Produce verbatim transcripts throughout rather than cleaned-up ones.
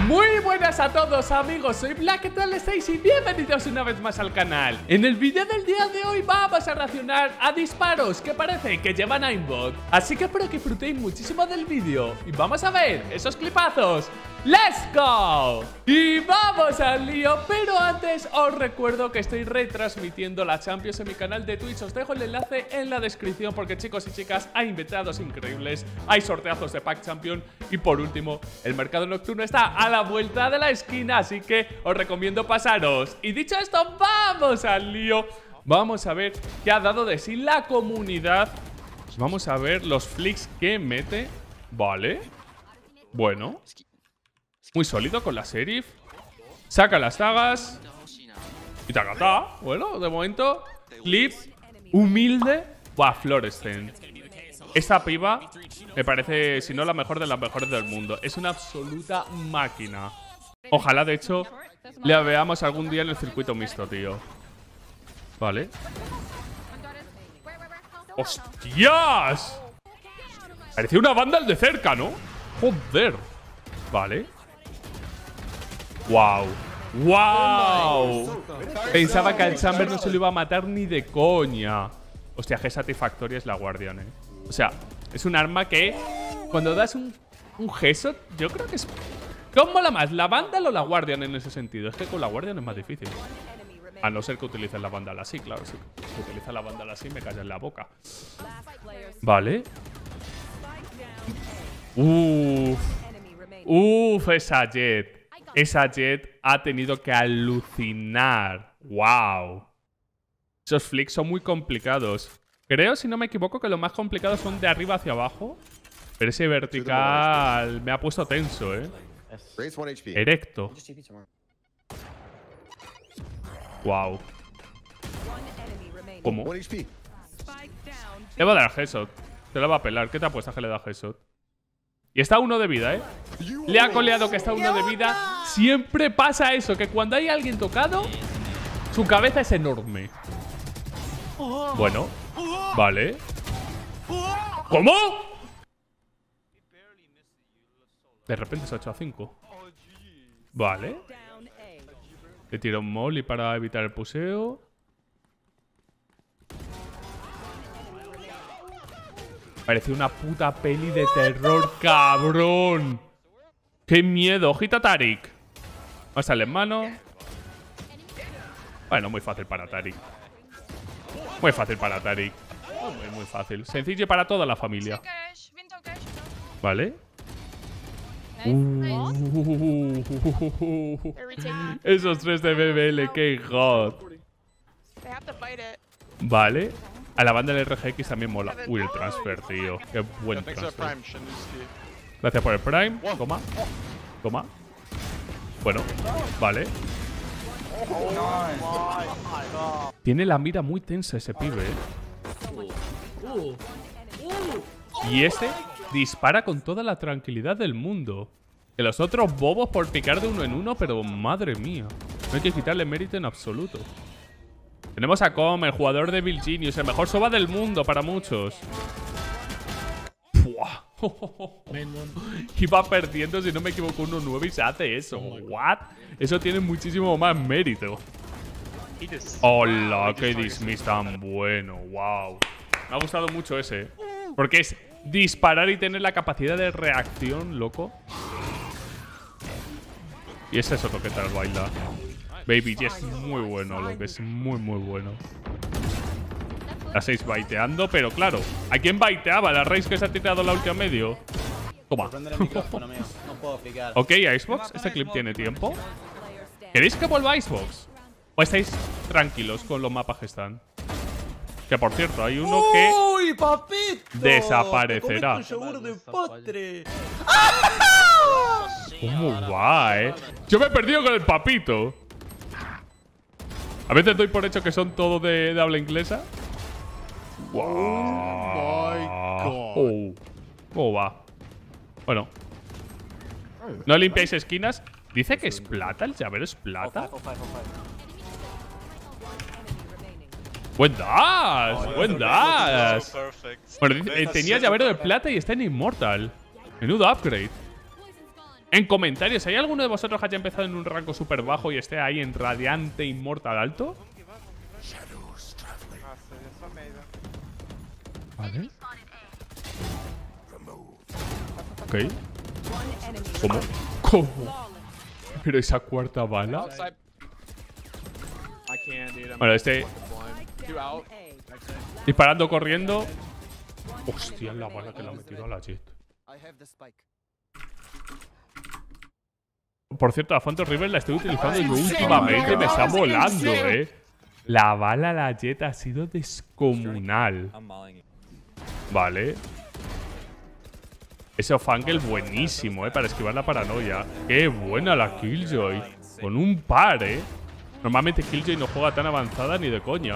Muy buenas a todos amigos, soy Black, ¿qué tal estáis? Y bienvenidos una vez más al canal. En el vídeo del día de hoy vamos a reaccionar a disparos que parece que llevan aimbot. Así que espero que disfrutéis muchísimo del vídeo y vamos a ver esos clipazos. ¡Let's go! Y vamos al lío, pero antes os recuerdo que estoy retransmitiendo la Champions en mi canal de Twitch. Os dejo el enlace en la descripción porque, chicos y chicas, hay invitados increíbles, hay sorteazos de Pack Champion y, por último, el mercado nocturno está a la vuelta de la esquina, así que os recomiendo pasaros. Y dicho esto, vamos al lío. Vamos a ver qué ha dado de sí la comunidad. Vamos a ver los flicks que mete. Vale. Bueno. Muy sólido con la Serif. Saca las dagas. Y tacatá. Bueno, de momento. Clip. Humilde. Buah, Florescent. Esta piba me parece, si no la mejor, de las mejores del mundo. Es una absoluta máquina. Ojalá, de hecho, la veamos algún día en el circuito mixto, tío. Vale. ¡Hostias! Parecía una banda al de cerca, ¿no? Joder. Vale. ¡Wow! ¡Wow! Pensaba que al Chamber no se lo iba a matar ni de coña. Hostia, qué satisfactoria es la Guardian, eh. O sea, es un arma que cuando das un, un G-Shot, yo creo que es... ¿Cómo mola más? ¿La Vandal o la Guardian en ese sentido? Es que con la Guardian es más difícil. A no ser que utilices la Vandal así, claro. Si utilizas la Vandal así, me callas en la boca. Vale. Uff. Uff, esa Jet. Esa Jet ha tenido que alucinar. Wow. Esos flicks son muy complicados. Creo, si no me equivoco, que los más complicados son de arriba hacia abajo. Pero ese vertical me ha puesto tenso, ¿eh? Erecto. Wow. ¿Cómo? Le va a dar headshot. Te lo va a pelar. ¿Qué te apuestas que le da headshot? Y está a uno de vida, ¿eh? Le ha coleado que está a uno de vida. Siempre pasa eso, que cuando hay alguien tocado, su cabeza es enorme. Bueno. Vale. ¿Cómo? De repente es ocho a cinco. Vale. Le tira un molly para evitar el puseo. Parece una puta peli de terror, cabrón. ¡Qué miedo! ¡Ojita Tarik! Va a salir en mano. Bueno, muy fácil para Tarik. Muy fácil para Tarik. Muy, muy fácil. Sencillo para toda la familia. Vale. Uh, esos tres de B B L, qué god. Vale. A la banda del R G X también mola. Uy, el transfer, tío. Qué buen transfer. Gracias por el Prime. Toma. Toma. Bueno, vale. Tiene la mira muy tensa ese pibe, ¿eh? Y este dispara con toda la tranquilidad del mundo. Que los otros bobos por picar de uno en uno, pero madre mía. No hay que quitarle mérito en absoluto. Tenemos a Com, el jugador de Bill Genius, el mejor soba del mundo para muchos. Iba perdiendo, si no me equivoco, uno nueve y se hace eso. ¿What? Eso tiene muchísimo más mérito. Hola, qué dismiss tan bueno. Wow. Me ha gustado mucho ese. Porque es disparar y tener la capacidad de reacción, loco. Y ese es otro que tal baila. Baby G es muy bueno, lo que es muy, muy bueno. La seis baiteando, pero claro, ¿a quién baiteaba? La Raze que se ha tirado la última medio. Toma. Ok, Icebox, este clip tiene tiempo. ¿Queréis que vuelva Icebox? ¿O estáis tranquilos con los mapas que están? Que por cierto, hay uno que ¡Uy, papito! desaparecerá. ¿Cómo va, eh? Yo me he perdido con el papito. A veces doy por hecho que son todos de, de habla inglesa. Wow. Oh. ¿Cómo va? Bueno. No limpiáis esquinas. Dice que es plata, el llavero es plata. Buen dash, buen dash. Bueno, dice, eh, tenía llavero de plata y está en Immortal. Menudo upgrade. En comentarios, ¿hay alguno de vosotros que haya empezado en un rango súper bajo y esté ahí en Radiante Inmortal alto? Vale. Ok. ¿Cómo? ¿Cómo? Pero esa cuarta bala. Bueno, este. Disparando, corriendo. Hostia, la bala que le ha metido a la Jet. Por cierto, la Phantom River la estoy utilizando yo últimamente. Me está volando, eh. La bala a la Jet ha sido descomunal. Vale. Ese off-angle buenísimo, eh, para esquivar la paranoia. Qué buena la Killjoy. Con un par, eh. Normalmente Killjoy no juega tan avanzada ni de coña.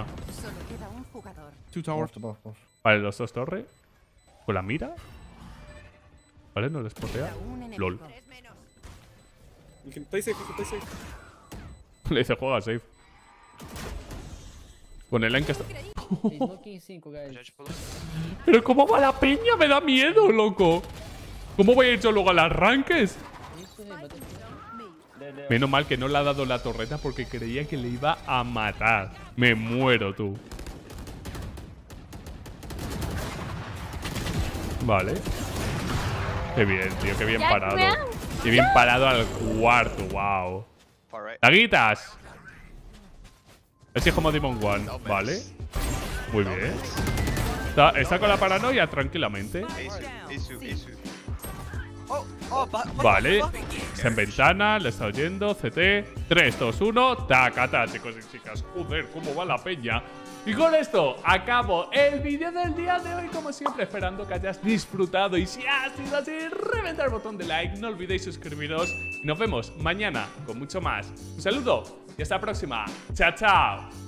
Vale, los dos torres. Con la mira. Vale, no les potea. LOL. Le dice juega safe. Con el line que está. Pero cómo va la peña, me da miedo, loco. ¿Cómo voy a ir yo luego al arranques? Menos mal que no le ha dado la torreta porque creía que le iba a matar. Me muero, tú. Vale. Qué bien, tío, qué bien parado. Qué bien parado al cuarto, wow. Taguitas. Ese es como Demon One, vale. Muy bien. Está, está con la paranoia tranquilamente. Vale. Está en ventana, le está oyendo. C T. tres, dos, uno. Tacata, chicos y chicas. Joder, cómo va la peña. Y con esto acabo el vídeo del día de hoy. Como siempre, esperando que hayas disfrutado. Y si ha sido así, reventa el botón de like. No olvidéis suscribiros. Y nos vemos mañana con mucho más. Un saludo y hasta la próxima. Chao, chao.